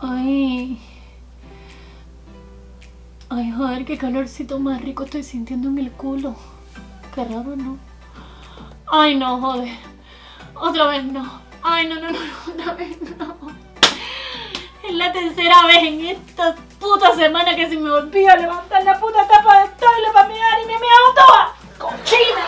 Ay. Ay, joder, qué calorcito más rico estoy sintiendo en el culo. Qué raro, ¿no? Ay, no, joder. Otra vez no. Ay, no, otra vez no. Es la tercera vez en esta puta semana que se me olvida levantar la puta tapa del toile para mirar y me he meado toda. ¡Cochina!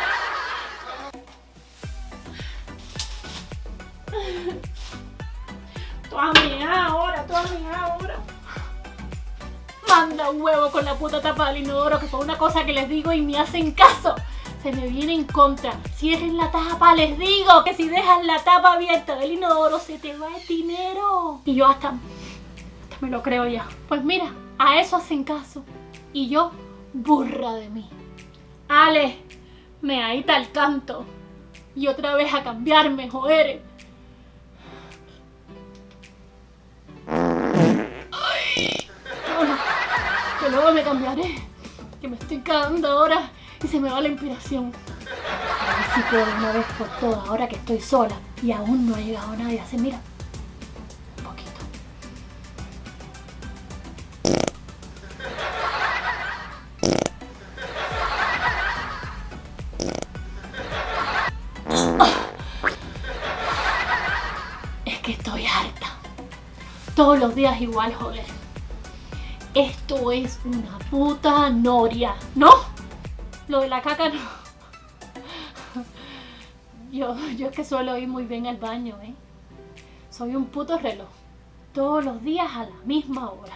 Tú has meado ahora. Manda un huevo con la puta tapa del inodoro, que fue una cosa que les digo y me hacen caso. Se me viene en contra. Cierren la tapa, les digo que si dejas la tapa abierta del inodoro se te va el dinero. Y yo hasta me lo creo ya. Pues mira, a eso hacen caso. Y yo, burra de mí. Ale, me ahí al canto. Y otra vez a cambiarme, joder. Ay. Bueno, que luego me cambiaré. Que me estoy cagando ahora. Y se me va la inspiración. A ver si puedo una vez por todas, ahora que estoy sola y aún no ha llegado nadie. Así, mira, un poquito. Es que estoy harta. Todos los días igual, joder. Esto es una puta noria, ¿no? Lo de la caca no. Yo es que suelo ir muy bien al baño, ¿eh? Soy un puto reloj. Todos los días a la misma hora.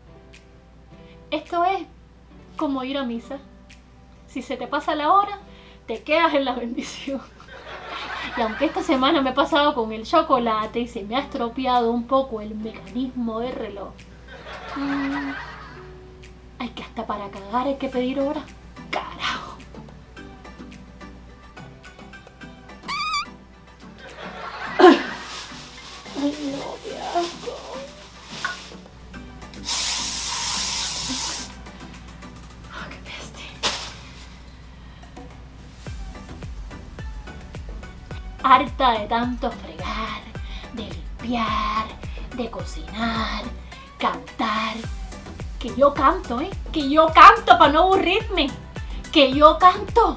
Esto es como ir a misa. Si se te pasa la hora, te quedas en la bendición. Y aunque esta semana me he pasado con el chocolate y se me ha estropeado un poco el mecanismo del reloj. Hay que hasta para cagar hay que pedir hora. Carajo. Ay, no, qué asco. Oh, qué peste. Harta de tanto fregar, de limpiar, de cocinar, cantar. Que yo canto, ¿eh? Que yo canto para no aburrirme. Que yo canto.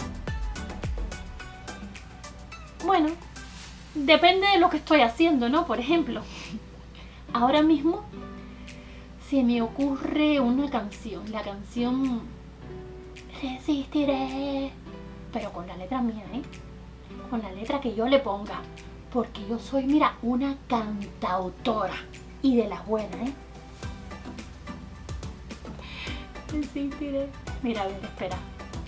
Bueno, depende de lo que estoy haciendo, ¿no? Por ejemplo, ahora mismo se me ocurre una canción. La canción Resistiré. Pero con la letra mía, ¿eh? Con la letra que yo le ponga. Porque yo soy, mira, una cantautora. Y de las buenas, ¿eh? Resistiré. Mira, a ver, espera.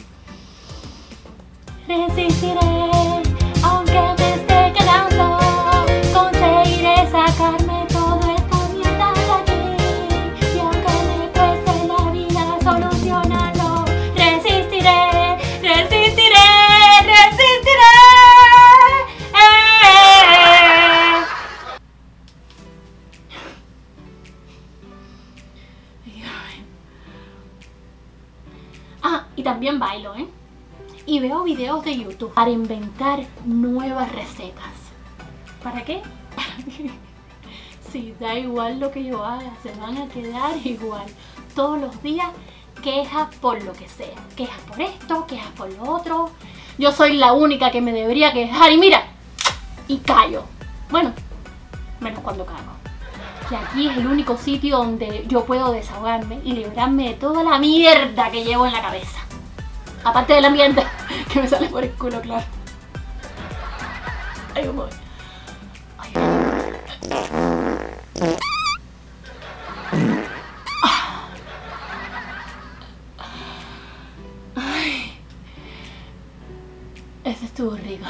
Resistiré, aunque me esté quedando. Conseguiré sacarme toda esta mierda de aquí. Y aunque me cueste la vida solucionarlo. Resistiré, resistiré, resistiré. Y también bailo, ¿eh? Y veo videos de YouTube para inventar nuevas recetas. ¿Para qué? Para que si da igual lo que yo haga, se van a quedar igual. Todos los días quejas por lo que sea. Quejas por esto, quejas por lo otro. Yo soy la única que me debería quejar y mira, y callo. Bueno, menos cuando cago. Que aquí es el único sitio donde yo puedo desahogarme y librarme de toda la mierda que llevo en la cabeza. Aparte de la mierda que me sale por el culo, claro. Ay, cómo voy. Ay. Ay. Ese estuvo rico.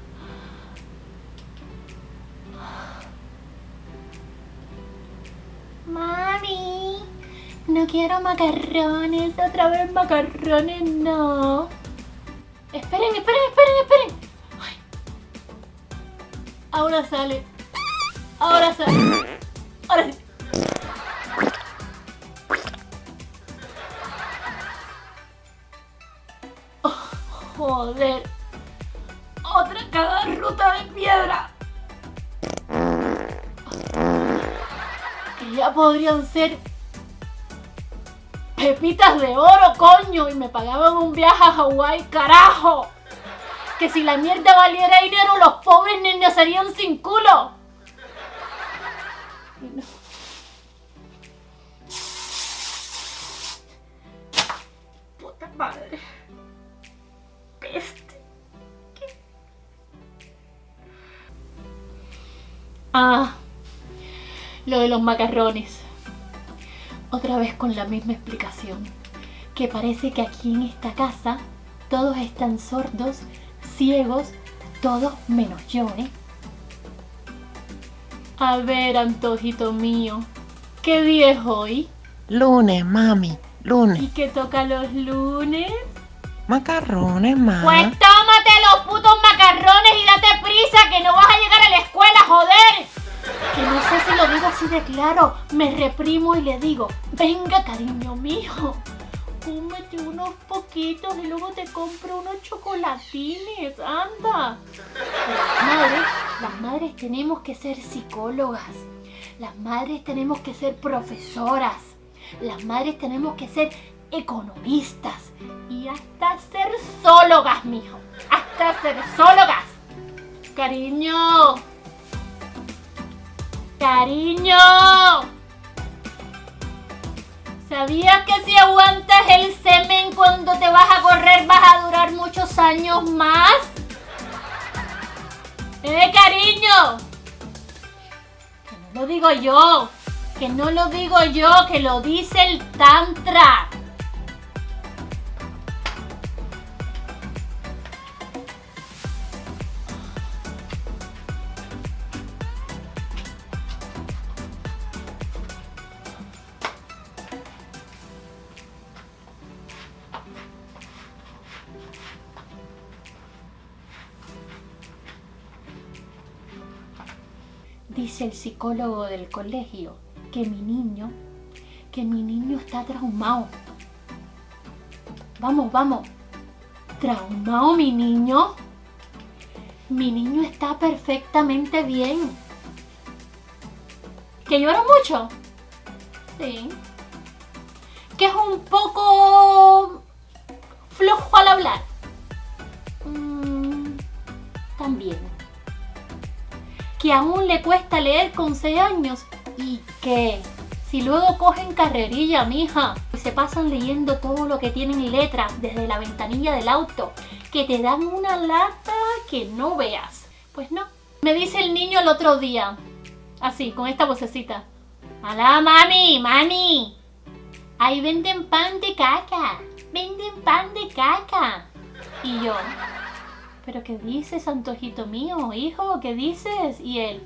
Mami, no quiero macarrones, otra vez macarrones, no. Esperen. Ay. Ahora sale. Ahora sí. Oh, joder. Otra cagarruta de piedra. ya podrían ser pepitas de oro, coño, y me pagaban un viaje a Hawái, carajo. Que si la mierda valiera dinero, los pobres ni nacerían sin culo. No. Puta madre. Peste. ¿Qué? Lo de los macarrones. Otra vez con la misma explicación. Que parece que aquí en esta casa todos están sordos, ciegos, todos menos yo, ¿eh? A ver, antojito mío, ¿qué día es hoy? Lunes, mami, lunes. ¿Y qué toca los lunes? Macarrones, mami. Pues tómate los putos macarrones y date prisa, que no vas a llegar a la escuela, joder. Que no sé si lo digo así de claro, me reprimo y le digo, venga, cariño mío, cómete unos poquitos y luego te compro unos chocolatines, anda. Las madres tenemos que ser psicólogas, las madres tenemos que ser profesoras, las madres tenemos que ser economistas y hasta ser zoólogas, mijo, hasta ser zoólogas. Cariño, cariño, ¿sabías que si aguantas el semen cuando te vas a correr vas a durar muchos años más? Cariño, que no lo digo yo, que no lo digo yo, que lo dice el tantra. Dice el psicólogo del colegio que mi niño está traumado. Vamos, ¿traumado mi niño? Mi niño está perfectamente bien. ¿Que llora mucho? Sí. ¿Que es un poco flojo al hablar? También. Que aún le cuesta leer con 6 años y que si luego cogen carrerilla, mija, y se pasan leyendo todo lo que tienen letras desde la ventanilla del auto, que te dan una lata que no veas. Pues no. Me dice el niño el otro día, así, con esta vocecita: ¡Hola, mami! Ahí venden pan de caca, Y yo: ¿pero qué dices, antojito mío, hijo? ¿Qué dices? Y él: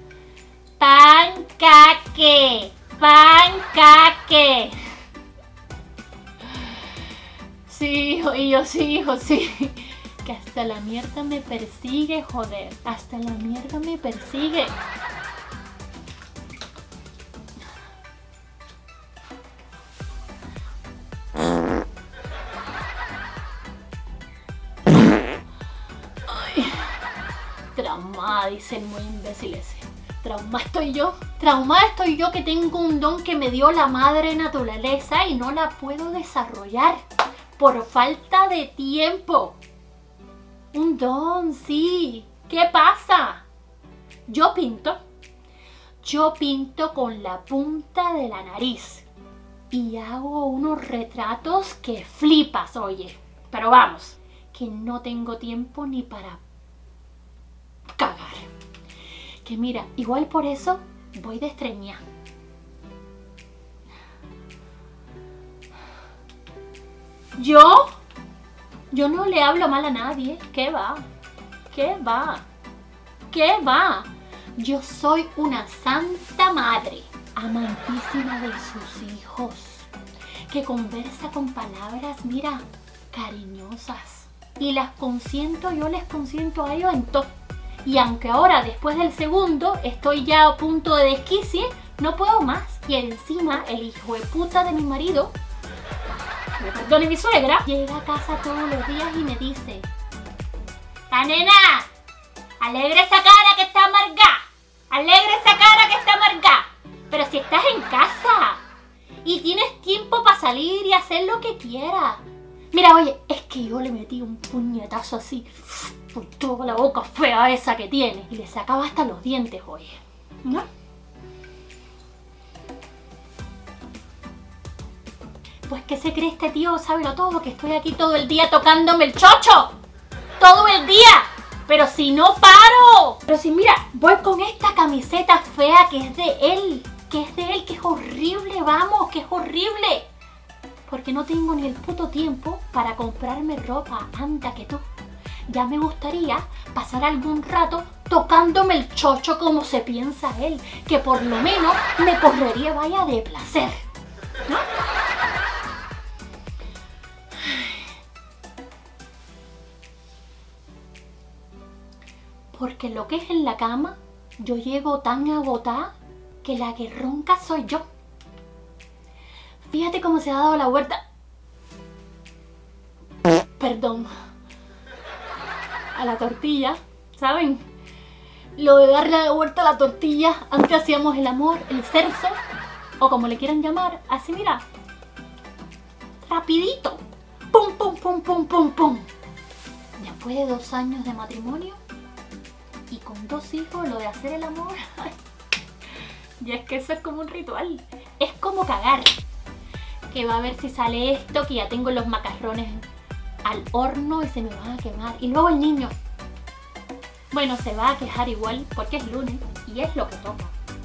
¡pancaque! Sí, hijo, y yo: sí, hijo, sí. Que hasta la mierda me persigue, joder. Hasta la mierda me persigue. Traumada, dice el muy imbécil ese. Traumada estoy yo que tengo un don que me dio la madre naturaleza y no la puedo desarrollar por falta de tiempo. Un don, sí. ¿Qué pasa? Yo pinto con la punta de la nariz y hago unos retratos que flipas, oye. Pero vamos, que no tengo tiempo ni para cagar. Que mira, igual por eso voy de estreñida. Yo no le hablo mal a nadie. ¿Qué va? Yo soy una santa madre, amantísima de sus hijos, que conversa con palabras, mira, cariñosas. Y las consiento, yo les consiento a ellos en todo. Y aunque ahora, después del segundo, estoy ya a punto de desquicie, no puedo más. Y encima, el hijo de puta de mi marido, me perdone mi suegra, llega a casa todos los días y me dice: ¡La nena! ¡Alegre esa cara que está amargada! Pero si estás en casa y tienes tiempo para salir y hacer lo que quieras. Mira, oye, es que yo le metí un puñetazo así por toda la boca fea esa que tiene. Y le sacaba hasta los dientes, oye. ¿No? Pues, ¿qué se cree este tío? Sábelo todo, que estoy aquí todo el día tocándome el chocho. Todo el día. Pero si no paro. Pero si mira, voy con esta camiseta fea que es de él. Que es horrible, vamos, que es horrible. Porque no tengo ni el puto tiempo para comprarme ropa. Anda que tú. Ya me gustaría pasar algún rato tocándome el chocho como se piensa él. Que por lo menos me correría vaya de placer. ¿No? Porque lo que es en la cama, yo llego tan agotada que la que ronca soy yo. Fíjate cómo se ha dado la vuelta. Perdón. A la tortilla, ¿saben? Lo de darle la vuelta a la tortilla, antes hacíamos el amor, el sexo, o como le quieran llamar, así mira. Rapidito. Pum, pum, pum, pum, pum, pum. Después de 2 años de matrimonio y con 2 hijos, lo de hacer el amor, y es que eso es como un ritual. Es como cagar. Que va a ver si sale esto, que ya tengo los macarrones al horno y se me van a quemar. Y luego el niño, bueno, se va a quejar igual porque es lunes y es lo que toca.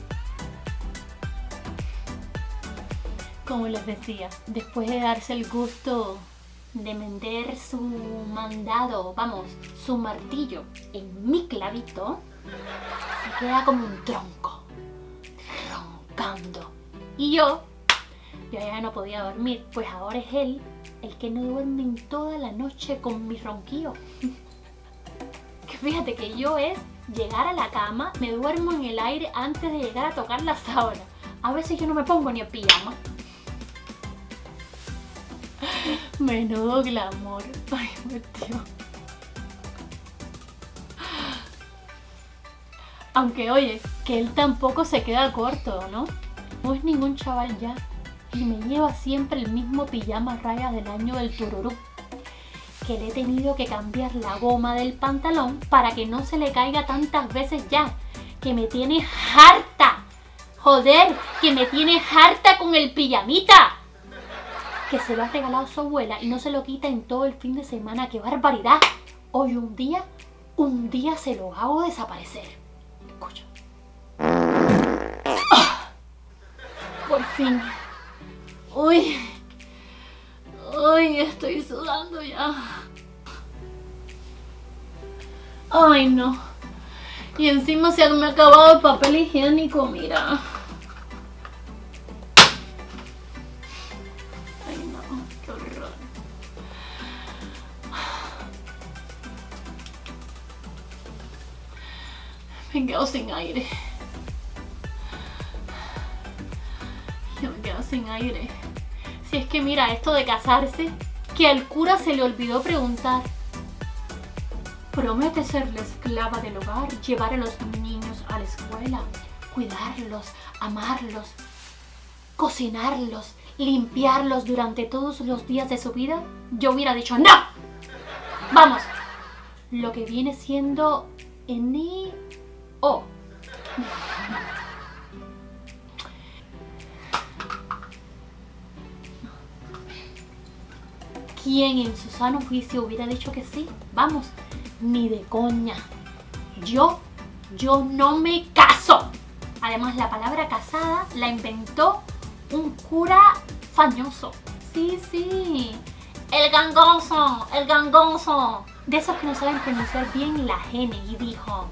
Como les decía, después de darse el gusto de meter su mandado, vamos, su martillo en mi clavito, se queda como un tronco, roncando. Y yo ya no podía dormir, pues ahora es él el que no duerme en toda la noche con mi ronquío. Que fíjate que yo es llegar a la cama, me duermo en el aire antes de llegar a tocar la sábana. A veces yo no me pongo ni el pijama. Menudo glamour. Ay, mi tío. Aunque oye, que él tampoco se queda corto, ¿no? No es ningún chaval ya. Y me lleva siempre el mismo pijama a rayas del año del tururú. Que le he tenido que cambiar la goma del pantalón para que no se le caiga tantas veces ya. Que me tiene harta. Joder, que me tiene harta con el pijamita. Que se lo ha regalado su abuela y no se lo quita en todo el fin de semana. ¡Qué barbaridad! Hoy un día se lo hago desaparecer. Escucha. ¡Ah! Por fin. Uy, estoy sudando ya. Ay, no. Y encima se me ha acabado el papel higiénico, mira. Ay, no, qué horror. Me he quedado sin aire. Yo me quedo sin aire. Si es que mira, esto de casarse, que al cura se le olvidó preguntar. ¿Promete ser la esclava del hogar, llevar a los niños a la escuela, cuidarlos, amarlos, cocinarlos, limpiarlos durante todos los días de su vida? Yo hubiera dicho ¡no! Vamos, lo que viene siendo N-O. ¿Quién en su sano juicio hubiera dicho que sí? Vamos, ni de coña. Yo no me caso. Además, la palabra casada la inventó un cura fañoso. Sí. El gangoso. De esos que no saben pronunciar bien la N. Y dijo: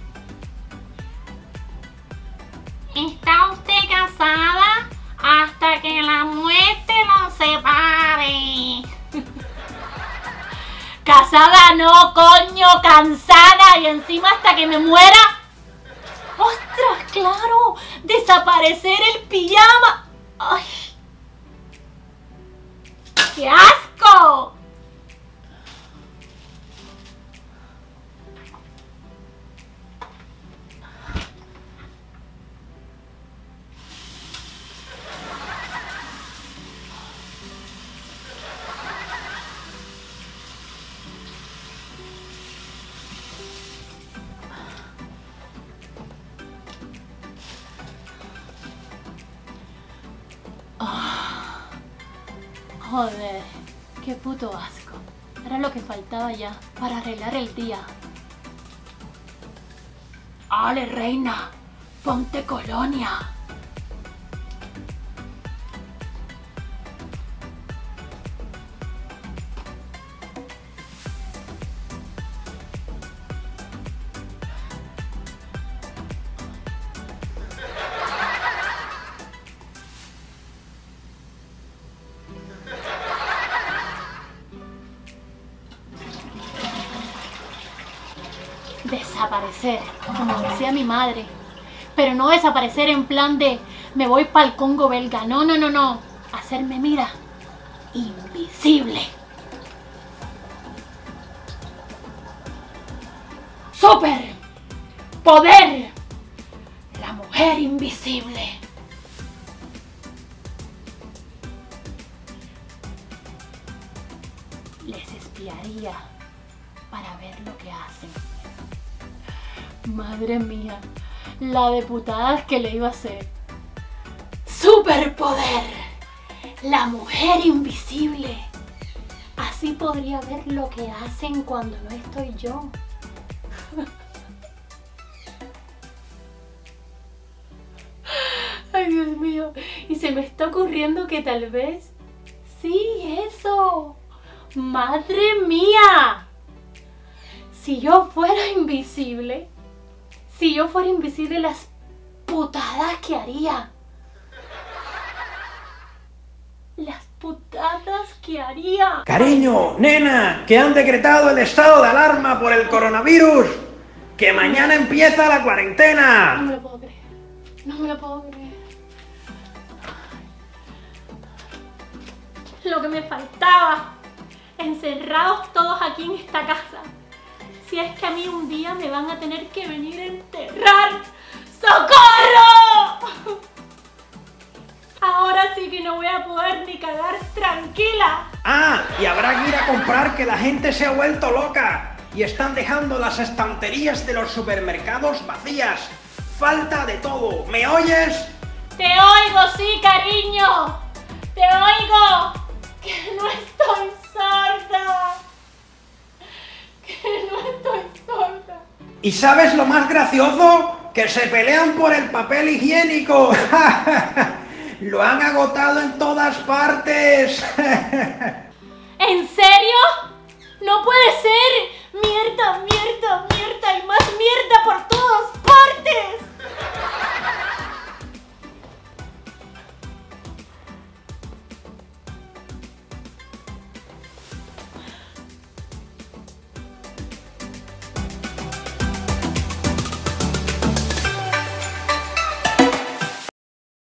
¿está usted casada hasta que la muerte los separe? Casada no, coño, cansada y encima hasta que me muera. ¡Ostras, claro! ¡Desaparecer el pijama! ¡Ay! ¡Qué asco! Joder, qué puto asco. Era lo que faltaba ya para arreglar el día. ¡Ale, reina! ¡Ponte colonia! Desaparecer, como decía mi madre. Pero no desaparecer en plan de me voy pa'l Congo belga. No, no, no, no. Hacerme, mira, invisible. ¡Súper! ¡Poder! La mujer invisible. Les espiaría para ver lo que hacen. Madre mía, la de putadas que le iba a hacer. ¡Superpoder! La mujer invisible. Así podría ver lo que hacen cuando no estoy yo. Ay, Dios mío. Y se me está ocurriendo que tal vez... Sí, eso. ¡Madre mía! Si yo fuera invisible... Si yo fuera invisible, las putadas que haría. Las putadas que haría. Cariño, nena, que han decretado el estado de alarma por el coronavirus. Que mañana empieza la cuarentena. No me lo puedo creer. No me lo puedo creer. Lo que me faltaba. Encerrados todos aquí en esta casa. Si es que a mí un día me van a tener que venir a enterrar. ¡Socorro! Ahora sí que no voy a poder ni cagar tranquila. Ah, y habrá que ir a comprar, que la gente se ha vuelto loca. Y están dejando las estanterías de los supermercados vacías. Falta de todo. ¿Me oyes? Te oigo, sí, cariño. Te oigo. Que no estoy sorda. Que no estoy sorda. ¿Y sabes lo más gracioso? Que se pelean por el papel higiénico. Lo han agotado en todas partes. ¿En serio?